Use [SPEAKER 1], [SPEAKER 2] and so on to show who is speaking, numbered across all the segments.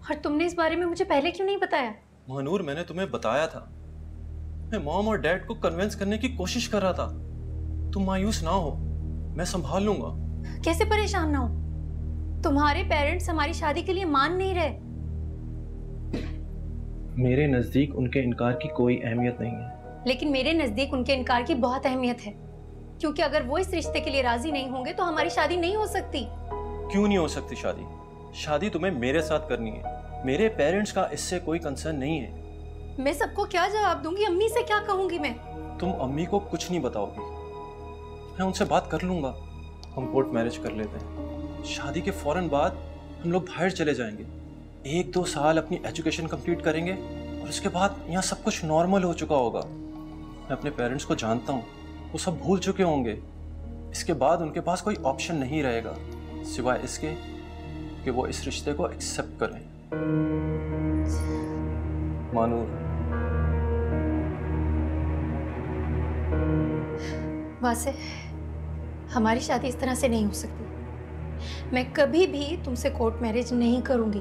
[SPEAKER 1] और तुमने इस बारे में मुझे पहले क्यों नहीं बताया?
[SPEAKER 2] महानूर, मैंने तुम्हें बताया था। मैं मॉम और डैड को कन्विंस करने की कोशिश कर रहा था। तुम मायूस ना हो, मैं संभाल लूंगा।
[SPEAKER 1] कैसे परेशान ना हो? तुम्हारे पेरेंट्स हमारी शादी के लिए मान नहीं रहे।
[SPEAKER 2] मेरे नजदीक उनके इनकार की कोई अहमियत नहीं है।
[SPEAKER 1] लेकिन मेरे नजदीक उनके इनकार की बहुत अहमियत है, क्योंकि अगर वो इस रिश्ते के लिए राजी नहीं होंगे तो हमारी शादी नहीं हो सकती।
[SPEAKER 2] क्यों नहीं हो सकती शादी? शादी तुम्हें मेरे साथ करनी है। मेरे पेरेंट्स का इससे कोई कंसर्न नहीं है।
[SPEAKER 1] मैं सबको क्या जवाब दूंगी? अम्मी से क्या कहूंगी मैं?
[SPEAKER 2] तुम अम्मी को कुछ नहीं बताओगी। मैं उनसे बात कर लूंगा। हम कोर्ट मैरिज कर लेते हैं। शादी के फौरन बाद हम लोग बाहर चले जाएंगे। 1-2 साल अपनी एजुकेशन कंप्लीट करेंगे और उसके बाद यहाँ सब कुछ नॉर्मल हो चुका होगा। मैं अपने पेरेंट्स को जानता हूँ, वो सब भूल चुके होंगे। इसके बाद उनके पास कोई ऑप्शन नहीं रहेगा सिवाय इसके कि वो इस रिश्ते को एक्सेप्ट करें। मानूर,
[SPEAKER 1] वासे, हमारी शादी इस तरह से नहीं हो सकती। मैं कभी भी तुमसे कोर्ट मैरिज नहीं करूंगी।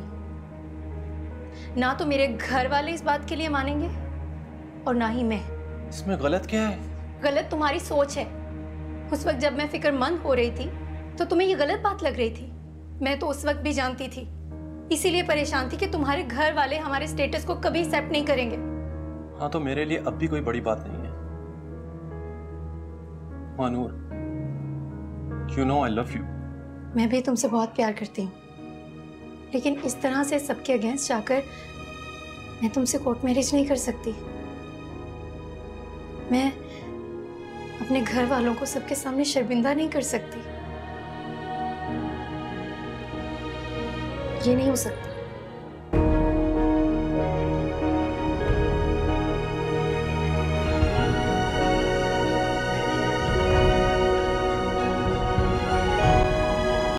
[SPEAKER 1] ना तो मेरे घर वाले इस बात के लिए मानेंगे और ना ही मैं।
[SPEAKER 2] इसमें गलत क्या है?
[SPEAKER 1] गलत तुम्हारी सोच है। उस वक्त जब मैं फिक्रमंद हो रही थी तो तुम्हें ये गलत बात लग रही थी। मैं तो उस वक्त भी जानती थी, इसीलिए परेशान थी कि तुम्हारे घर वाले हमारे स्टेटस को कभी एक्सेप्ट नहीं करेंगे।
[SPEAKER 2] हाँ, तो मेरे लिए अब भी कोई बड़ी बात नहीं है। Manur, you know I love you।
[SPEAKER 1] मैं भी तुमसे बहुत प्यार करती हूँ, लेकिन इस तरह से सबके अगेंस्ट जाकर मैं तुमसे कोर्ट मैरिज नहीं कर सकती। मैं अपने घर वालों को सबके सामने शर्मिंदा नहीं कर सकती। ये नहीं हो सकता।